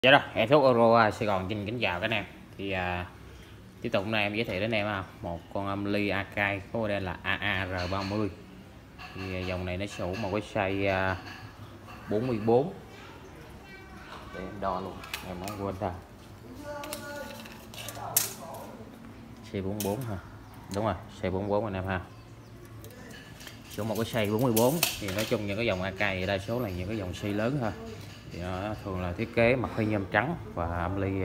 Dạ rồi, em thuốc Euro Sài Gòn xin kính chào các anh em. Thì tiếp tục hôm nay em giới thiệu đến em một con âm ly Akai có model là AAR30. Thì dòng này nó sở hữu một cái size 44. Để em đo luôn, em không quên ra. Size 44 ha. Đúng rồi, size 44 anh em ha. Sử một cái size 44 thì nói chung những cái dòng Akai thì đa số là những cái dòng size lớn thôi. Thì nó thường là thiết kế mặt hơi nhôm trắng và âm ly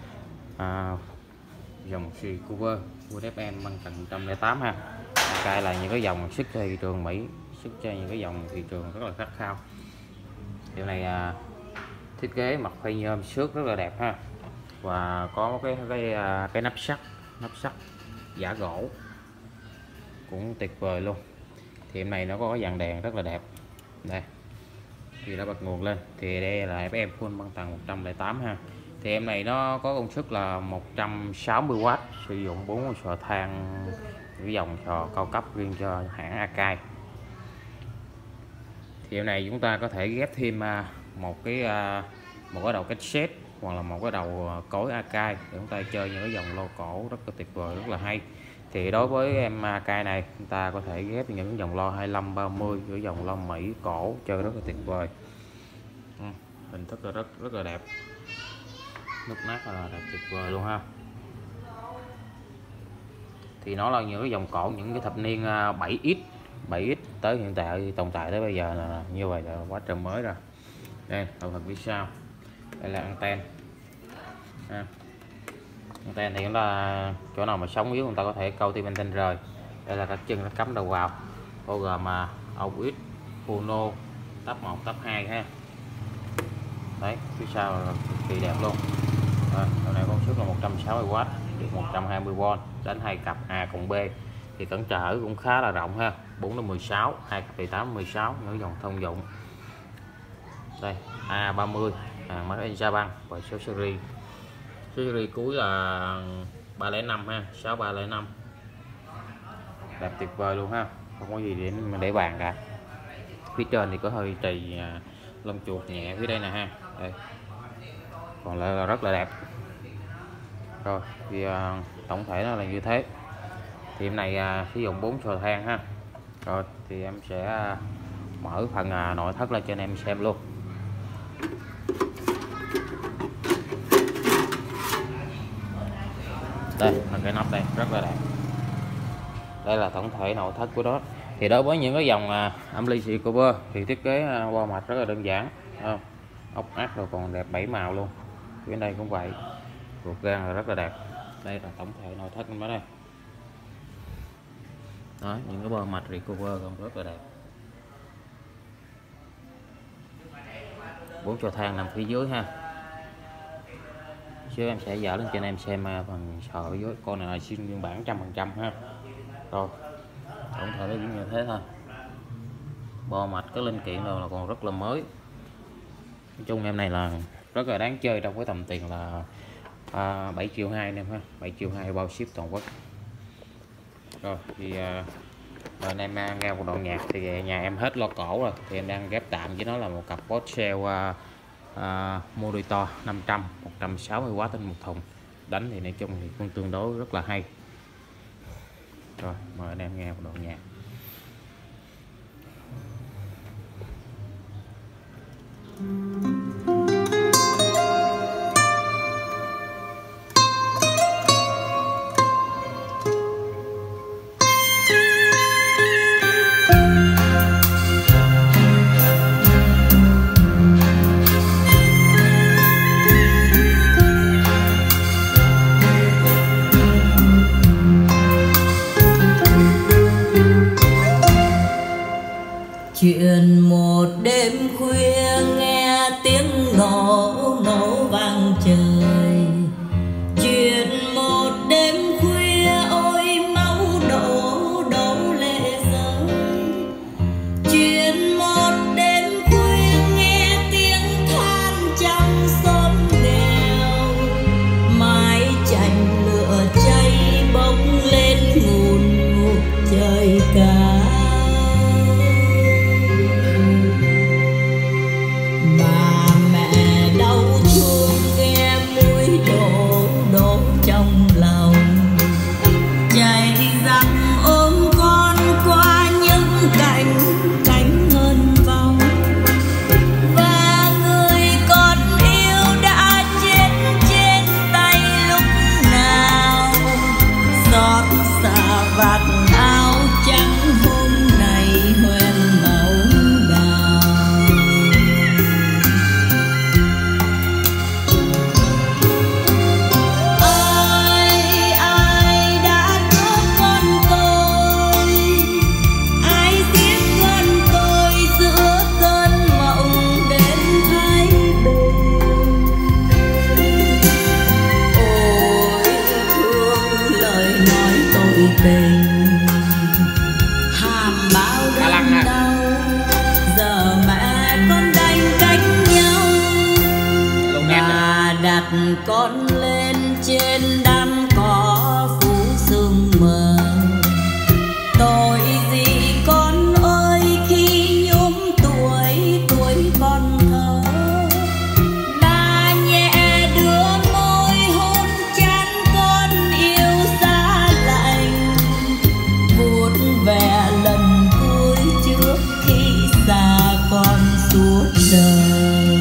dòng xì cover FM mang tầng 108 ha. Akai là những cái dòng xuất cho thị trường Mỹ, xuất cho những cái dòng thị trường rất là khát khao. Điều này thiết kế mặt hơi nhôm xước rất là đẹp ha, và có một cái nắp sắt giả gỗ cũng tuyệt vời luôn. Thì em này nó có cái dàn đèn rất là đẹp đây, thì đã bật nguồn lên thì đây là FM full băng tầng 108 ha. Thì em này nó có công suất là 160W, sử dụng 4 sò than, cái dòng sò cao cấp riêng cho hãng Akai. Thì em này chúng ta có thể ghép thêm một cái đầu cassette hoặc là một cái đầu cối Akai để chúng ta chơi những cái dòng lo cổ rất là tuyệt vời, rất là hay. Thì đối với em Akai này chúng ta có thể ghép những dòng lo 25, 30, những dòng lo Mỹ cổ chơi rất là tuyệt vời. Hình thức là rất là đẹp, nút nát là đẹp tuyệt vời luôn ha. Thì nó là những cái dòng cổ những cái thập niên 7X tới hiện tại, tồn tại tới bây giờ là như vậy là quá trời mới rồi. Đây hậu phần phía sau, đây là anten. Anten thì là chỗ nào mà sống yếu người ta có thể câu tim anten rời. Đây là các chân nó cắm đầu vào, bao gồm AUX, phono, tab 1, tab 2 ha. Đấy, phía sau là cực kỳ đẹp luôn. Đầu này công suất là 160W, được 120V, đánh 2 cặp A cộng B. Thì cản trở cũng khá là rộng ha, 4-16, 2 cặp thì 8-16, những dòng thông dụng. Đây, A30, máy in Japan và số series cuối là 305 ha, 6305. Đẹp tuyệt vời luôn ha, không có gì để bàn cả. Phía trên thì có hơi trì lông chuột nhẹ phía đây nè ha. Đây. Còn lại là rất là đẹp. Rồi thì tổng thể nó là như thế. Thì em này sử dụng 4 sò than ha. Rồi thì em sẽ mở phần nội thất lên cho anh em xem luôn. Đây là cái nắp đây rất là đẹp. Đây là tổng thể nội thất của nó. Thì đối với những cái dòng âm ly xì cover thì thiết kế qua mạch rất là đơn giản, không? Ốc ác rồi còn đẹp 7 màu luôn. Bên đây cũng vậy, ruột gan là rất là đẹp. Đây là tổng thể nội thất của đây. Đó, những cái bơ mạch recover còn rất là đẹp. 4 sò than nằm phía dưới ha. Chứ em sẽ dở lên cho anh em xem phần sò phía dưới. Con này là xuyên nguyên bản 100% ha. Rồi tổng thể nó cũng như thế thôi. Bo mạch cái linh kiện rồi là còn rất là mới. Nói chung em này là rất là đáng chơi trong cái tầm tiền là 7,2 triệu anh em ha, 7,2 triệu bao ship toàn quốc. Rồi thì anh em nghe một đoạn nhạc thì nhà em hết lo cổ rồi, thì em đang ghép tạm với nó là một cặp Bossell monitor 500, 160W trên một thùng. Đánh thì nói chung thì cũng tương đối rất là hay. Rồi mời anh em nghe một đoạn nhạc. Chuyện một đêm khuya nghe tiếng nổ vang trời. Chuyện một đêm khuya ôi máu đổ lệ rơi. Chuyện một đêm khuya nghe tiếng than trong xóm nghèo. Mái chành lửa cháy bốc lên ngùn ngụt trời cao. Bà mẹ đau thương đặt con lên trên đám cỏ phủ sương mờ. Tội gì con ơi khi nhúm tuổi con thơ. Bà nhẹ đưa môi hôn chán con yêu xa lạnh, vuốt ve lần cuối trước khi xa con suốt đời.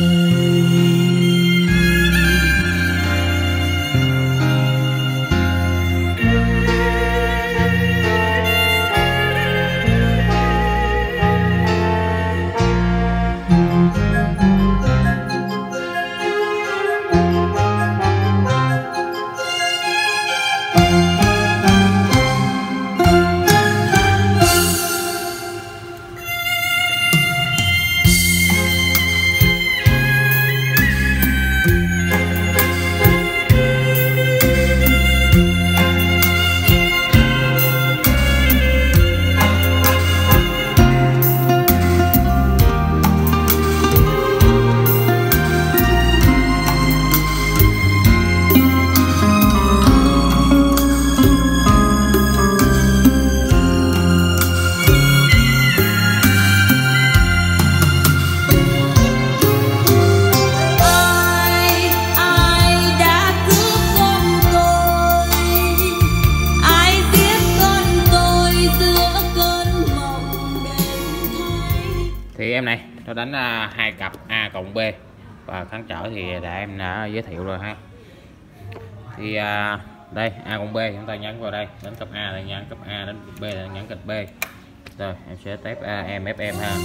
Thì em này nó đánh hai cặp A cộng B và khán trở thì em đã giới thiệu rồi ha. Thì đây A cộng B chúng ta nhấn vào đây, đến cặp A là nhấn cặp A, đến B là nhấn cặp B. Rồi em sẽ tép em FM ha.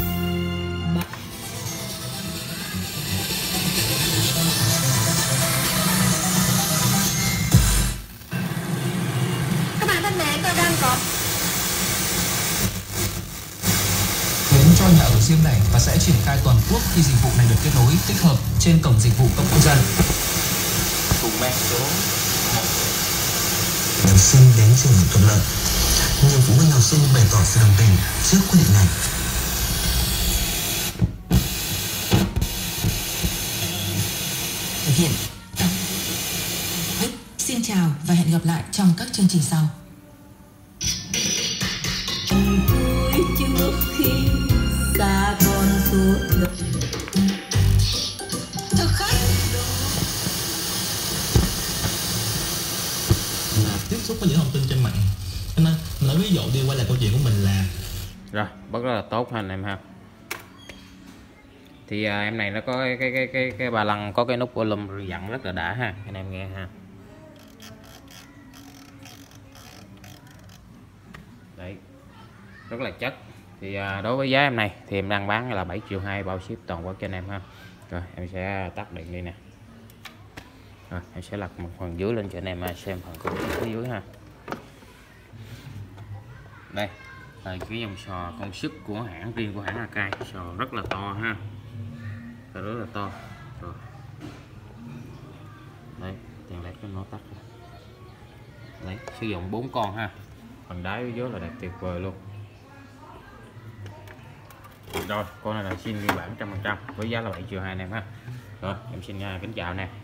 Các bạn thân mến, tôi đang có cho nhà ở riêng lẻ và sẽ triển khai toàn quốc khi dịch vụ này được kết nối tích hợp trên cổng dịch vụ công quốc dân. Cùng mang số 1. Học sinh đến trường thuận lợi. Nhiều phụ huynh học sinh bày tỏ sự đồng tình trước quyết định này. Thực hiện. Xin chào và hẹn gặp lại trong các chương trình sau. Trước khi xa con suốt đời. Thực khách tiếp xúc với những thông tin trên mạng, cho nên mình nói ví dụ đi, quay lại câu chuyện của mình là rồi rất là tốt ha anh em ha. Thì em này nó có cái ba lăng, có cái nút volume dặn rất là đã ha anh em nghe ha. Đấy, rất là chất. Thì đối với giá em này thì em đang bán là 7,2 triệu bao ship toàn quốc cho anh em ha. Rồi em sẽ tắt điện đi nè. Rồi em sẽ lật một phần dưới lên cho anh em xem phần cụ phía dưới ha. Đây là cái dòng sò công suất của hãng, riêng của hãng Akai, sò rất là to ha, rất là to. Rồi đấy, tiền led nó tắt rồi. Đấy, sử dụng 4 con ha, phần đáy phía dưới là đẹp tuyệt vời luôn. Rồi con này là xin nguyên bản 100% với giá là 7,2 triệu anh em ha. Rồi em xin kính chào nè.